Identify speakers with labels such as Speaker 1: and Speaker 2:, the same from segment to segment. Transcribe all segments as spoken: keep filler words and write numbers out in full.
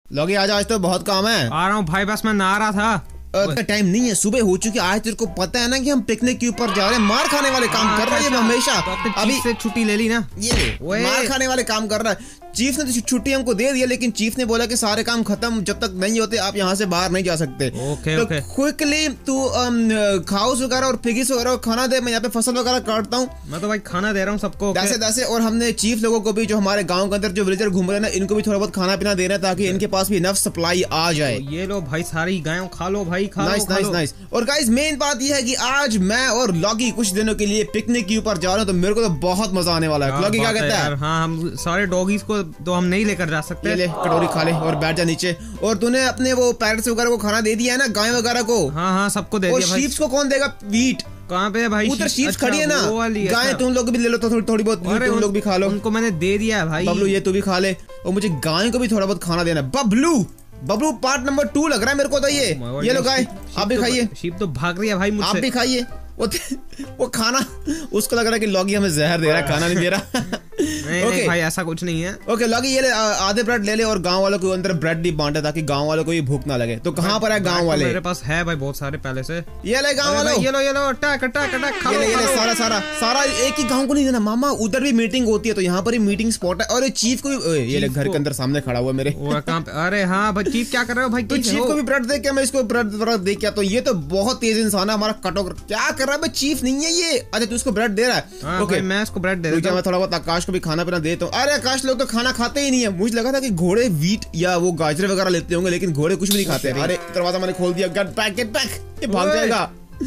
Speaker 1: लॉगी आजा, आज तो बहुत काम है।
Speaker 2: आ रहा हूँ भाई, बस मैं नहा रहा था।
Speaker 1: टाइम नहीं है, सुबह हो चुकी है। आज तेरे को पता है ना कि हम पिकनिक के ऊपर जा रहे हैं। मार खाने वाले काम कर रहा है हमेशा।
Speaker 2: अभी से छुट्टी ले ली ना,
Speaker 1: ये मार खाने वाले काम कर रहा है। चीफ ने तो छुट्टी हमको दे दिया, लेकिन चीफ ने बोला कि सारे काम खत्म जब तक नहीं होते आप यहाँ से बाहर नहीं जा सकते।
Speaker 2: ओके,
Speaker 1: तो
Speaker 2: ओके।
Speaker 1: क्विकली तू खाउस वगैरह और पिगिस वगैरह खाना दे। मैं यहाँ पे फसल वगैरह काटता हूँ।
Speaker 2: मैं तो भाई खाना दे रहा हूँ सबको।
Speaker 1: दसे दसे और हमने चीफ लोगों को भी, जो हमारे गाँव के अंदर जो विलेजर घूम रहे हैं ना, इनको भी थोड़ा बहुत खाना पीना दे रहे हैं ताकि इनके पास भी इनफ सप्लाई आ जाए।
Speaker 2: ये लो भाई, सारी गायों खा लो भाई, खा
Speaker 1: नाइस नाइस नाइस। और गाइस मेन बात ये है कि आज मैं और लॉगी कुछ दिनों के लिए पिकनिक के ऊपर जा रहा हूँ, तो मेरे को तो बहुत मजा आने वाला है। लॉगी क्या कहता है?
Speaker 2: हाँ, हम सारे डॉगीज को तो हम नहीं लेकर जा सकते।
Speaker 1: ये ले कटोरी खा ले और बैठ जा नीचे। और तूने अपने वो पैरट्स वगैरह को खाना दे दिया है ना, गाय वगैरह को?
Speaker 2: हाँ हाँ, सबको दे दिया भाई।
Speaker 1: शीप्स को कौन देगा? वीट
Speaker 2: कहाँ पे है भाई?
Speaker 1: उधर शीप्स खड़ी है ना, गाय तुम लोग भी ले लो, तो थोड़ी थोड़ी बहुत तुम लोग भी खा लो।
Speaker 2: उनको मैंने दे दिया है भाई।
Speaker 1: बबलू ये तू भी खा ले, और मुझे गाय को भी थोड़ा बहुत खाना देना। Bablu Bablu part number two लग रहा है मेरे को तो। ये ये लो गाय, आप भी खाइए।
Speaker 2: शीप तो भाग रही है भाई मुझसे।
Speaker 1: आप भी खाइए। वो वो खाना उसको लग रहा है कि लॉगी हमें जहर दे रहा है, खाना नहीं दे रहा।
Speaker 2: नहीं, okay. नहीं भाई, ऐसा कुछ नहीं है।
Speaker 1: ओके लॉगी ये ले, आधे ब्रेड ले ले और गांव वालों को अंदर ब्रेड भी बांटे ताकि गांव वालों को ये भूख ना लगे। तो कहाँ पर है गांव वाले?
Speaker 2: मेरे पास है भाई बहुत सारे पहले से।
Speaker 1: ये ले गांव वालों,
Speaker 2: ये लो ये लो, टक टक टक खा लो।
Speaker 1: ये ले सारा सारा सारा एक ही गांव को नहीं देना मामा, उधर भी मीटिंग होती है तो यहाँ पर ही मीटिंग स्पॉट है। और चीफ को भी, ये ले घर के अंदर सामने खड़ा हुआ मेरे।
Speaker 2: अरे हाँ भाई, चीफ क्या कर रहे हो भाई?
Speaker 1: तो चीफ को भी ब्रेड दे क्या? मैं इसको ब्रेड दे क्या? तो ये तो बहुत तेज इंसान है हमारा। कटोकर क्या कर रहा है? चीफ नहीं है ये। अच्छा तू इसको ब्रेड दे रहा है?
Speaker 2: ओके, मैं इसको ब्रेड दे देता हूं।
Speaker 1: मैं थोड़ा बहुत आकाश को भी खाना पीना देता हूँ। अरे आकाश लोग तो खाना खाते ही नहीं है। मुझे लगा था कि घोड़े वीट या वो गाजर वगैरह लेते होंगे, लेकिन घोड़े कुछ भी नहीं खाते। अरे दरवाजा मैंने खोल दिया। गेट बैक गेट बैक, ये भाग जाएगा।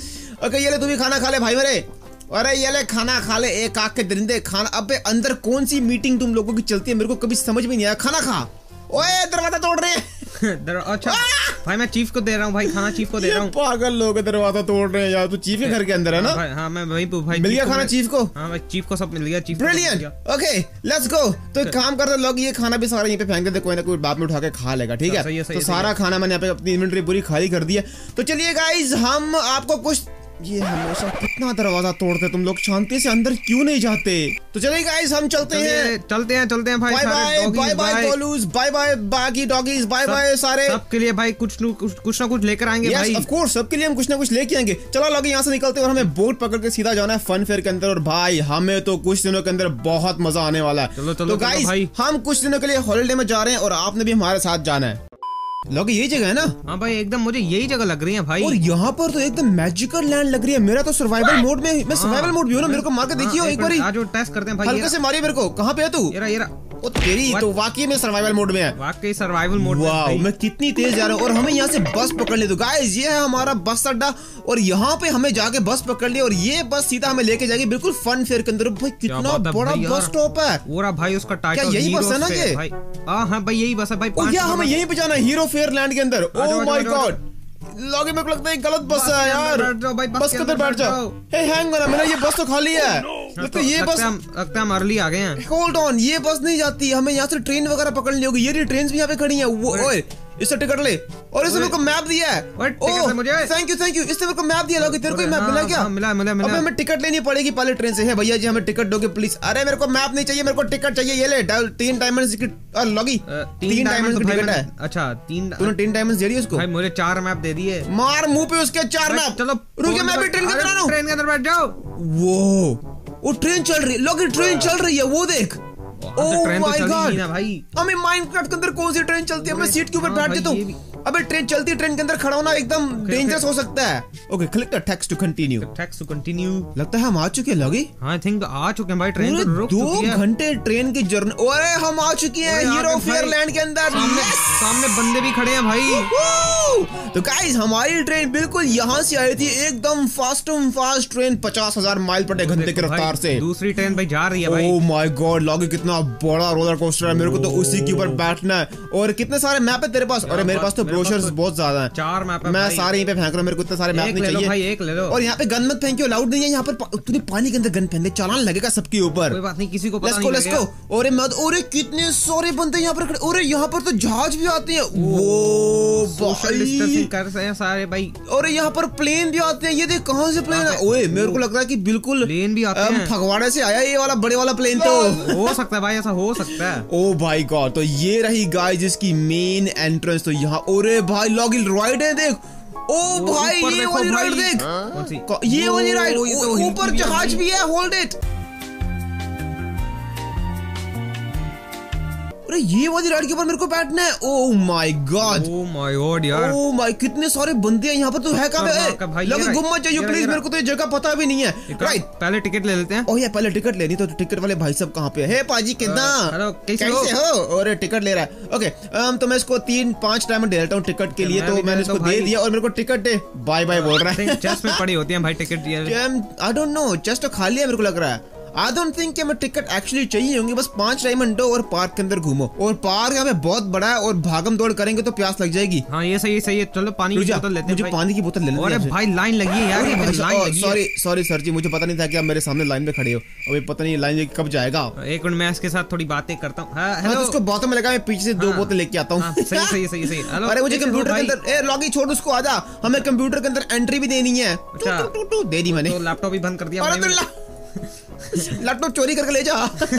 Speaker 1: ओके ये ले, तू भी खाना खा ले भाई मेरे। अरे ये ले खाना खा ले, एक आंख के दरिंदे खाना। अबे अंदर कौन सी मीटिंग तुम लोगों की चलती है, मेरे को कभी समझ में नहीं आया। खाना खा। ओए दरवाजा तोड़ रहे हैं।
Speaker 2: अच्छा भाई, मैं चीफ को दे रहा हूँ भाई, खाना चीफ को दे रहा हूँ।
Speaker 1: पागल लोग दरवाजा तोड़ रहे हैं यार। तू चीफ के घर के अंदर है ना?
Speaker 2: भाई, हाँ मैं वही भाई।
Speaker 1: मिल गया खाना चीफ को?
Speaker 2: हाँ भाई, चीफ को सब मिल गया। Chief
Speaker 1: brilliant. Okay let's go. तो एक काम करते लोग, ये खाना भी सारा यहीं पे फेंक देते, कोई ना कोई बाप में उठा के खा लेगा। ठीक है, तो सारा खाना मैंने यहाँ पे अपनी इन्वेंटरी पूरी खाली कर दी है। तो चलिए गाइज, हम आपको कुछ, ये हमेशा कितना दरवाजा तोड़ते तुम लोग, शांति से अंदर क्यों नहीं जाते? तो चलिए गाइस हम चलते हैं
Speaker 2: चलते हैं चलते हैं भाई।
Speaker 1: बाय बाय बाय बाय गोलूस, बाय बाय बाकी डॉगीज, बाय बाय सारे।
Speaker 2: सबके लिए भाई कुछ न कुछ कुछ ना कुछ लेकर आएंगे भाई।
Speaker 1: ऑफ कोर्स सबके लिए हम कुछ ना कुछ लेके आएंगे। चलो लॉगी यहाँ से निकलते हैं और हमें बोट पकड़ के सीधा जाना है फन फेयर के अंदर। और भाई हमें तो कुछ दिनों के अंदर बहुत मजा आने वाला है।
Speaker 2: चलो चलो
Speaker 1: तो गाइस हम कुछ दिनों के लिए हॉलिडे में जा रहे हैं और आपने भी हमारे साथ जाना है। लॉगी यही जगह है ना?
Speaker 2: हाँ भाई, एकदम मुझे यही जगह लग रही है भाई।
Speaker 1: और यहाँ पर तो एकदम मैजिकल लैंड लग रही है। मेरा तो सर्वाइवल मोड में, मैं सर्वाइवल मोड भी हूँ ना। मेरे को मार के देखियो एक बार।
Speaker 2: आज टेस्ट करते हैं भाई।
Speaker 1: हल्के से मारिए मेरे को। कहाँ पे है तू?
Speaker 2: येरा येरा।
Speaker 1: ओ तेरी तो वाकई में सर्वाइवल मोड में है।
Speaker 2: वाकई सर्वाइवल मोड में।
Speaker 1: वाह मैं कितनी तेज जा रहा हूँ। और हमें यहाँ से बस पकड़ ले। तो गाइस ये है हमारा बस अड्डा और यहाँ पे हमें जाके बस पकड़ ली और ये बस सीधा हमें लेके जाएगी बिल्कुल फन फेयर के अंदर। भाई कितना बड़ा बस स्टॉप है।
Speaker 2: पूरा भाई उसका टाइटल।
Speaker 1: क्या यही बस है ना ये?
Speaker 2: हाँ भाई यही बस है भाई।
Speaker 1: क्या हमें यहीं पे जाना है हीरो फेयर लैंड के अंदर? ओह माय गॉड लॉगी मेरे को लगता है गलत बस है यार। बस के अंदर बैठ जाओ। हे हैंग ऑन, मेरा ये बस तो खाली है। लगता है ये बस,
Speaker 2: लगता है हम अर्ली आ गए हैं।
Speaker 1: होल्ड ऑन, ये बस नहीं जाती। हमें यहाँ से ट्रेन वगैरह पकड़नी होगी। ये ट्रेन भी यहाँ पे खड़ी है। वो ओए इससे टिकट ले। और इसने मेरे को मैप दिया है। Thank you thank you. इसने मेरे को मैप दिया। लॉगी तेरे को मैप मिला क्या?
Speaker 2: मिला मिला मिला।
Speaker 1: अब हमें टिकट लेनी पड़ेगी पहले ट्रेन से। है भैया जी हमें टिकट दोगे प्लीज? अरे मेरे को मैप नहीं चाहिए, मेरे को टिकट चाहिए। ये ले तीन डायमंड्स की लॉगी, तीन डायमंड्स की टिकट है।
Speaker 2: अच्छा तीन,
Speaker 1: तूने तीन डायमंड्स दे दिए उसको?
Speaker 2: भाई मुझे चार मैप दे दिए।
Speaker 1: मार मुंह पे उसके चार मैप।
Speaker 2: चलो
Speaker 1: रुक मैं भी ट्रेन के अंदर आ रहा हूं।
Speaker 2: ट्रेन के अंदर बैठ जाओ।
Speaker 1: वो वो ट्रेन चल रही है लॉगी, ट्रेन चल रही है वो देख।
Speaker 2: ट्रेन तो चल रही है ना भाई।
Speaker 1: हमें माइनक्राफ्ट के अंदर कौन सी ट्रेन चलती है? मैं सीट के ऊपर बैठ जाता हूँ। अबे ट्रेन चलती है, ट्रेन के अंदर खड़ा होना एकदम डेंजरस हो सकता है। Okay click the text to continue.
Speaker 2: Text to continue.
Speaker 1: लगता है हम आ चुके हैं लॉगी।
Speaker 2: आई थिंक आ चुके हैं भाई। ट्रेन रुक
Speaker 1: चुकी है। दो घंटे ट्रेन की जर्नी। ओए हम आ चुके हैं हीरो फेयर लैंड के अंदर।
Speaker 2: सामने बंदे भी खड़े हैं भाई।
Speaker 1: तो गाइस हमारी ट्रेन बिल्कुल यहाँ से आई थी, एकदम फास्ट फास्ट ट्रेन, पचास हजार माइल प्रति घंटे की रफ्तार से।
Speaker 2: दूसरी ट्रेन भाई जा रही है भाई।
Speaker 1: ओह माय गॉड लॉगी कितना बड़ा रोलर कोस्टर है। मेरे को तो उसी के ऊपर बैठना है। और कितने सारे मैप है तेरे पास? अरे मेरे पास तो ब्रोशर्स बहुत ज्यादा है।
Speaker 2: चार मैप है।
Speaker 1: मैं सारे यहीं पे फेंक रहा हूँ। मेरे को इतने सारे मैप नहीं चाहिए
Speaker 2: भाई। एक ले लो।
Speaker 1: और यहाँ पे गन मत फेंकियो, अलाउड नहीं है यहाँ पर। तूने पानी के अंदर गन फेंक दे, चालान लगेगा सबके ऊपर।
Speaker 2: कोई बात नहीं, किसी को पता
Speaker 1: नहीं लगेगा। और मत और कितने सारे बंदे यहाँ पर खड़े। और यहाँ पर तो जहाज भी आते हैं। वो
Speaker 2: सोशल डिस्टेंसिंग कर रहे हैं सारे भाई।
Speaker 1: और यहाँ पर प्लेन भी आते हैं। ये देख कहाँ से प्लेन है। ओए मेरे को लग रहा है कि बिल्कुल
Speaker 2: प्लेन भी आते हैं।
Speaker 1: फगवाड़े से आया ये वाला बड़े वाला प्लेन। तो
Speaker 2: हो सकता है भाई, ऐसा हो सकता है।
Speaker 1: ओ भाई गॉड, तो ये रही गाइस इसकी मेन एंट्रेंस। तो यहाँ ओरे भाई लॉगिन राइड है, देख। ओ भाई ये वाली राइड देख,
Speaker 2: कौन सी?
Speaker 1: ये वाली राइड,
Speaker 2: तो
Speaker 1: ऊपर जहाज भी है, होल्ड इट। अरे ये वाली राइड के ऊपर मेरे को बैठना है। Oh my god,
Speaker 2: oh my god यार,
Speaker 1: ओह माय, कितने सारे बंदे हैं यहाँ पर। तो है कहाँ पे? लगे घूम मत जाइए प्लीज, मेरे को तो ये जगह पता भी नहीं है। राइट,
Speaker 2: पहले टिकट ले लेते हैं।
Speaker 1: ओह यार पहले टिकट लेनी, तो टिकट वाले भाई साहब कहाँ पे है? पाजी कितना,
Speaker 2: हेलो
Speaker 1: कैसे हो? और टिकट ले रहा है। ओके तो मैं इसको तीन पांच टाइम दे देता हूँ टिकट के लिए। तो मैंने इसको दे दिया और मेरे को टिकट दे, बाय बाय बोल रहा है।
Speaker 2: चेस्ट में पड़ी होती है भाई ticket.
Speaker 1: I don't know, chest तो खाली है मेरे को लग रहा है। आई डोंट थिंक कि हमें टिकट एक्चुअली चाहिए होंगे। बस पांच डायमंड दो और पार्क के अंदर घूमो। और पार्क यहाँ पे बहुत बड़ा है और भागम दौड़ करेंगे तो प्यास लग जाएगी।
Speaker 2: हाँ ये सही सही है। चलो पानी की बोतल लेते हैं।
Speaker 1: मुझे पानी की बोतल लेने।
Speaker 2: अरे भाई लाइन लगी है यार,
Speaker 1: सॉरी सॉरी सर जी, मुझे पता नहीं था कि आप मेरे सामने लाइन में खड़े हो। अभी पता नहीं लाइन कब जाएगा।
Speaker 2: एक मिनट मैं इसके साथ थोड़ी बातें करता हूँ। हेलो,
Speaker 1: उसको बोतल में लगा, मैं पीछे से दो बोतल लेके आता हूँ।
Speaker 2: सही सही सही सही।
Speaker 1: अरे मुझे कंप्यूटर के अंदर, ए लॉगी छोड़ उसको, आजा, हमें कंप्यूटर के अंदर एंट्री भी देनी है। दे दी मैंने,
Speaker 2: लैपटॉप भी बंद कर दिया।
Speaker 1: लैपटॉप चोरी करके ले जा।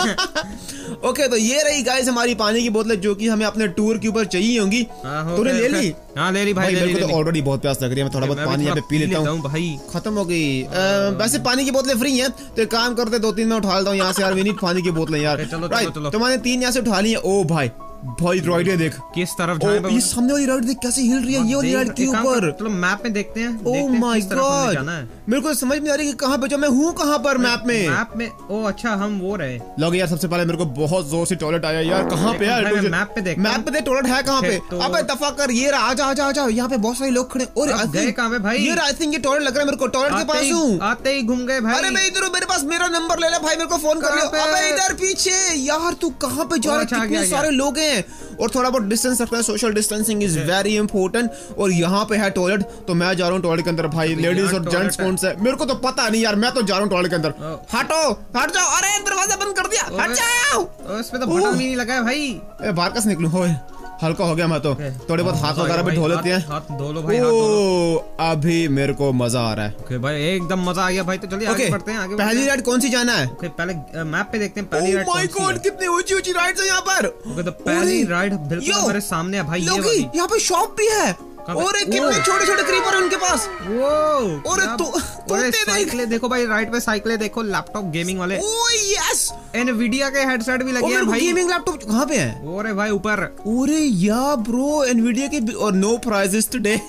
Speaker 1: ओके तो ये रही गाइस हमारी पानी की बोतलें जो कि हमें अपने टूर के ऊपर चाहिए होंगी। तूने ले ली?
Speaker 2: हाँ ले ली भाई।
Speaker 1: मेरे को तो ऑलरेडी बहुत प्यास लग रही है, मैं थोड़ा बहुत पानी यहाँ पे पी लेता हूँ
Speaker 2: भाई।
Speaker 1: खत्म हो गई। वैसे पानी की बोतलें फ्री हैं, तो एक काम करते दो तीन मैं उठा लेता हूँ यहाँ से यार। वी नीड पानी की बोतलें यार। राइट, तो मैंने तीन यहाँ से उठा ली है। ओ भाई भाई राइड है देख,
Speaker 2: किस तरफ जाए?
Speaker 1: ये सामने वाली राइड देख कैसे हिल रही है, ये वाली राइड के ऊपर।
Speaker 2: चलो मैप में देखते हैं।
Speaker 1: ओह माय गॉड, मेरे को समझ में आ रही है कि कहाँ पे जाऊँ मैं। हूँ कहाँ पर मैप में?
Speaker 2: मैप में ओ अच्छा हम वो रहे
Speaker 1: लोग यार। सबसे पहले मेरे को बहुत जोर से टॉयलेट आया यार। कहाँ पे यार?
Speaker 2: मैप पे देख,
Speaker 1: मैप पे देख टॉयलेट है कहाँ पे? अबे दफा कर, ये रहा, आजा आजा आजा। यहाँ पे बहुत सारे लोग खड़े। और
Speaker 2: गए कहाँ पे भाई?
Speaker 1: ये आई थिंक ये टॉयलेट लग रहा है मेरे को। टॉयलेट के पास हूँ,
Speaker 2: आते ही घूम गए भाई।
Speaker 1: अरे मैं इधर हूँ, मेरे पास मेरा नंबर ले ले भाई, मेरे को फोन कर लियो। अबे इधर पीछे यार, तू कहाँ पे जा रहा है? कितने सारे लोग हैं और थोड़ा बहुत डिस्टेंस रखना है। Social distancing is very important. और यहाँ पे है टॉयलेट, तो मैं जा रहा हूँ टॉयलेट के अंदर भाई। लेडीज और जेंट्स कौन से मेरे को तो पता नहीं यार, मैं तो जा रहा हूँ टॉयलेट के अंदर। हटो हट जाओ। अरे दरवाजा बंद कर दिया, हट जाओ।
Speaker 2: उसमें तो बटन भी नहीं लगा है भाई।
Speaker 1: बाहर कैसे निकलूं? हो हल्का हो गया मैं तो। थोड़े बहुत हाथ वगैरह भी धो लेते हैं।
Speaker 2: हाथ धो लो भाई।
Speaker 1: ओ अभी मेरे को मजा आ रहा है।
Speaker 2: ओके भाई एकदम मजा आ गया भाई। तो चलिए आगे बढ़ते हैं। आगे
Speaker 1: पहली राइड कौन सी जाना है?
Speaker 2: ओके पहले मैप पे देखते हैं पहली राइड कौन सी है।
Speaker 1: ओह माय गॉड कितनी ऊंची ऊंची राइड्स हैं यहाँ पर।
Speaker 2: ओके तो पहली राइड बिल्कुल हमारे सामने है भाई। ये वाली
Speaker 1: यहाँ पे शॉप भी है और एक कितने छोटे छोटे क्रीपर है उनके पास।
Speaker 2: वो
Speaker 1: और
Speaker 2: तो साइकिलें देखो भाई, राइट पे साइकिलें देखो, लैपटॉप गेमिंग वाले।
Speaker 1: ओह यस,
Speaker 2: एनवीडिया के हेडसेट भी लगे हैं भाई।
Speaker 1: गेमिंग लैपटॉप कहाँ पे है?
Speaker 2: ओरे भाई ऊपर।
Speaker 1: ओरे या ब्रो एनवीडिया के और नो प्राइजेस टुडे।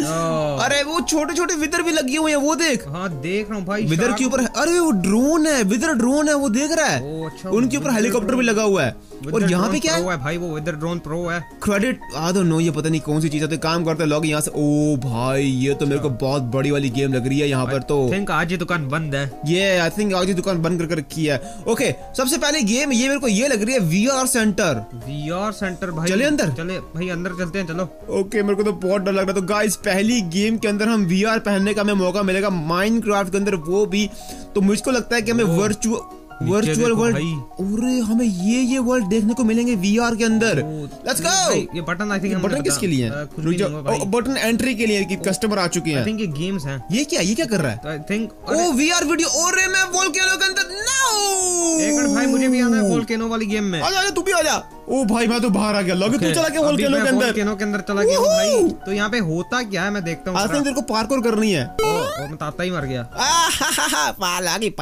Speaker 1: अरे वो छोटे छोटे विदर भी लगे हुए हैं, वो देख।
Speaker 2: हाँ देख रहा हूँ भाई।
Speaker 1: विदर के ऊपर, अरे वो ड्रोन है, विदर ड्रोन है, वो देख रहा है।
Speaker 2: अच्छा,
Speaker 1: उनके ऊपर हेलीकॉप्टर भी लगा हुआ है। और यहाँ पे क्या
Speaker 2: है भाई? वो विदर ड्रोन प्रो है।
Speaker 1: क्रेडिट आई डोंट नो, ये पता नहीं कौन सी चीज है। तो काम करते हैं लोग यहाँ से। ओ भाई ये तो मेरे को बहुत बड़ी वाली गेम लग रही है यहाँ पर। तो
Speaker 2: थिंक आज ही दुकान बंद है।
Speaker 1: ये आई थिंक आज ही दुकान बंद करके रखी है। ओके सबसे पहले गेम ये मेरे को ये लग रही है वीआर सेंटर।
Speaker 2: वीआर सेंटर भाई,
Speaker 1: चले अंदर।
Speaker 2: चले भाई अंदर चलते हैं, चलो।
Speaker 1: ओके मेरे को तो बहुत डर लग रहा है। तो गाइस पहली गेम के अंदर हम वीआर पहनने का हमें मौका मिलेगा माइनक्राफ्ट के अंदर, वो भी। तो मुझको लगता है कि हमें वर्चुअल वर्चुअल वर्ल्ड, अरे हमें ये ये वर्ल्ड देखने को मिलेंगे वीआर के अंदर। Let's go.
Speaker 2: ये बटन आई थिंक
Speaker 1: बटन किसके लिए है? बटन एंट्री के लिए कि कस्टमर आ चुके हैं।
Speaker 2: आई थिंक ये गेम्स हैं।
Speaker 1: ये क्या ये क्या कर रहा है?
Speaker 2: I think
Speaker 1: oh VR video. अरे मैं वोल्केनो के अंदर। नो
Speaker 2: एक मिनट भाई, मुझे भी आना है वोल्केनो वाली गेम में।
Speaker 1: आजा आजा, तू भी आजा। ओ भाई मैं तो बाहर आ गया। लगे तू चला गया वोल्केनो के अंदर।
Speaker 2: वोल्केनो के अंदर चला गया भाई। तो यहाँ पे होता क्या है मैं देखता हूँ।
Speaker 1: आई थिंक तेरे को पार्कोर करनी है।
Speaker 2: ओ मैं ताता ही मर गया।
Speaker 1: पालागी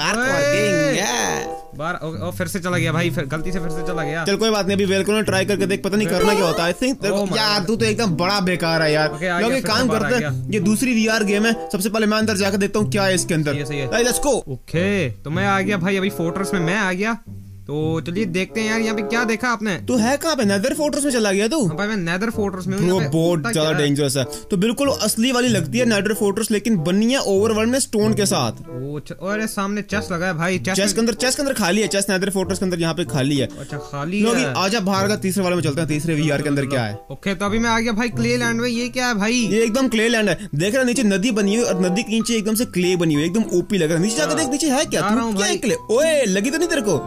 Speaker 1: पार्कोर
Speaker 2: बार और फिर से चला गया भाई, फिर गलती से फिर से चला गया।
Speaker 1: चल कोई बात नहीं, अभी वेलकम ट्राई करके देख, पता नहीं करना क्या होता है। आई थिंक यार तू तो एकदम बड़ा बेकार है यार। लोग एक काम करते हैं, ये दूसरी वीआर गेम है। सबसे पहले मैं अंदर जाकर देखता हूँ क्या है इसके अंदर। Let's go.
Speaker 2: ओके तो मैं आ गया भाई, अभी फोर्ट्रेस में मैं आ गया। तो चलिए देखते हैं यार यहाँ पे क्या देखा आपने।
Speaker 1: तू है कहाँ पे? नेदर फोर्ट्रेस में चला गया तू?
Speaker 2: हाँ भाई मैं नेदर फोर्ट्रेस में
Speaker 1: हूँ। बहुत ज्यादा डेंजरस है। तो बिल्कुल असली वाली लगती है नेदर फोर्ट्रेस, लेकिन बनी है ओवरवर्ल्ड में स्टोन के साथ।
Speaker 2: और सामने चेस्ट लगा है भाई।
Speaker 1: चेस्ट के अंदर चेस्ट के अंदर खाली है। चेस्ट नेदर फोर्ट्रेस के अंदर यहाँ पे खाली है।
Speaker 2: अच्छा खाली
Speaker 1: है। आजा बाहर का तीसरे वाले में चलते हैं। तीसरे वीआर के अंदर क्या है?
Speaker 2: ओके तो अभी मैं आ गया भाई क्ले लैंड में। ये क्या है भाई?
Speaker 1: ये एकदम क्ले लैंड है। देख रहा नीचे नदी बनी हुई और नदी के नीचे एकदम से क्ले बनी हुई, एकदम ओपी लग रहा है। नीचे जाकर देख नीचे है क्या? ओए लगी तो नहीं तेरे को?
Speaker 2: कुछ भी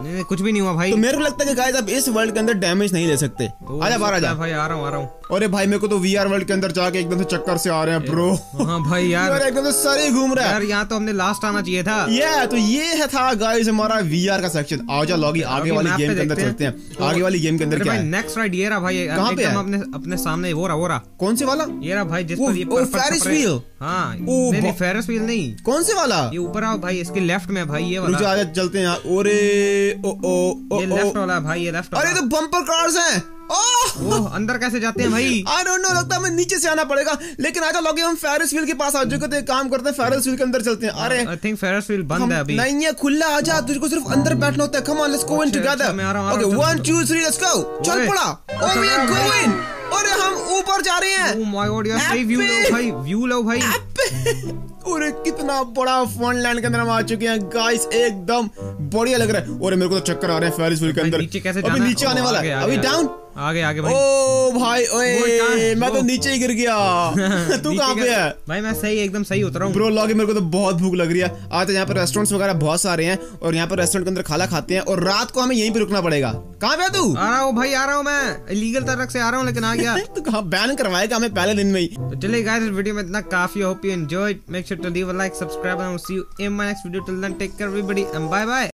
Speaker 2: भी नहीं हुआ भाई।
Speaker 1: तो मेरे को लगता है कि गाइस आप इस वर्ल्ड के अंदर डैमेज नहीं ले सकते। आजा बाहर आजा
Speaker 2: भाई, आ रहा हूँ आ रहा हूँ।
Speaker 1: अरे भाई मेरे को तो वीआर वर्ल्ड के अंदर जाके एकदम से चक्कर से आ रहे हैं ब्रो।
Speaker 2: हाँ भाई यार
Speaker 1: एकदम से सर ही घूम रहा है
Speaker 2: यार, यहाँ तो हमने लास्ट आना चाहिए था।
Speaker 1: ये तो ये है था गाइस हमारा वीआर का सेक्शन। आओ जा लॉगी आगे वाली गेम के अंदर चलते हैं। आगे वाली गेम के अंदर क्या है?
Speaker 2: नेक्स्ट राइड ये रहा भाई,
Speaker 1: कहाँ पे है?
Speaker 2: अपने अपने सामने वो रहा वो रहा।
Speaker 1: कौन से वाला?
Speaker 2: ये रहा भाई, जिस पर ये
Speaker 1: फेरिस व्हील।
Speaker 2: हाँ नहीं नहीं फेरिस व्हील नहीं।
Speaker 1: कौन से वाला?
Speaker 2: ये ऊपर आओ भाई, इसके लेफ्ट में भाई ये वाला।
Speaker 1: आजा चलते हैं। ओरे ओ ओ
Speaker 2: ये लेफ्ट वाला भाई, ये लेफ्ट।
Speaker 1: अरे तो बम्पर कार्स हैं।
Speaker 2: वो अंदर कैसे जाते हैं भाई?
Speaker 1: आई डोंट नो, लगता है हमें नीचे से आना पड़ेगा। लेकिन आजा लॉगी हम फेरिस व्हील के पास आ चुके थे। काम करते हैं फेरिस व्हील के अंदर चलते हैं। अरे
Speaker 2: आई थिंक फेरिस व्हील बंद है अभी।
Speaker 1: नहीं है, खुला। आजा, तुझको सिर्फ अंदर बैठना होता है। Come on let's go in together. Okay one two three let's go. चल पड़ा। Oh we are going. अरे हम ऊपर जा रहे हैं।
Speaker 2: ओह माय गॉड यार, सही व्यू लो भाई, व्यू लो भाई।
Speaker 1: अरे कितना बड़ा फनलैंड के अंदर हम आ चुके हैं गाइस, एकदम बढ़िया लग रहा है। और मेरे को तो चक्कर आ रहे हैं फेरिस व्हील के अंदर।
Speaker 2: नीचे कैसे जाना?
Speaker 1: अभी नीचे आने वाला है, अभी डाउन
Speaker 2: आगे आगे भाई।
Speaker 1: ओ भाई ओए मैं तो नीचे ही गिर गया। तू कहाँ पे है?
Speaker 2: भाई मैं सही एकदम सही उतरा हूँ।
Speaker 1: ब्रो लॉगी मेरे को तो बहुत भूख लग रही है। आज तो यहाँ पर रेस्टोरेंट्स वगैरह बहुत सारे हैं और यहाँ पर रेस्टोरेंट के अंदर खाना खाते हैं और रात को हमें यहीं पे रुकना पड़ेगा। कहाँ पे तू?
Speaker 2: आ रहा हूँ भाई, आ रहा हूँ मैं इलीगल तरफ से आ रहा हूँ, लेकिन आ गया।
Speaker 1: तो कहाँ बैन करवाएगा हमें पहले दिन में ही।
Speaker 2: तो चलिए गाइस, इस वीडियो में इतना काफी। Hope you enjoyed. Make sure to leave a like, subscribe and see you in my next video. Till then take care everybody and bye bye.